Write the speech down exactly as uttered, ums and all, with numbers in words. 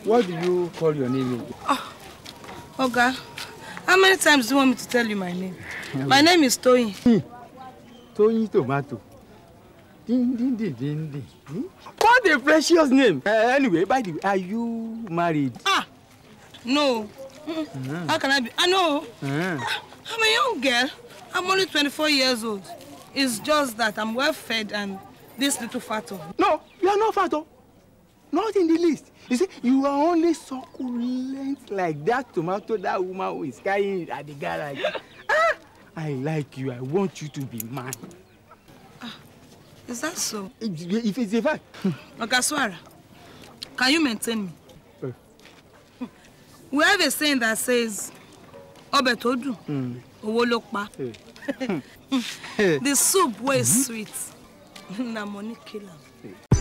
what do you call your name? Oh, Oga, how many times do you want me to tell you my name? My name is Toyin. Toyin Tomato. Ding, ding, ding, ding, ding. Hmm? What a precious name. Uh, anyway, by the way, are you married? Ah, no. Mm. Mm. How can I be? I know. Mm. I'm a young girl. I'm only twenty-four years old. It's just that I'm well fed and this little fato. No, you are not fato. Not in the least. You see, you are only succulent like that tomato that woman who is carrying at the garage. Ah, I like you. I want you to be mine. Ah, is that so? If it's a fact. Okaswara, can you maintain me? Uh. We have a saying that says, Obetodu, mm. Owolokpa. The soup was mm-hmm. sweet. Na money kill am.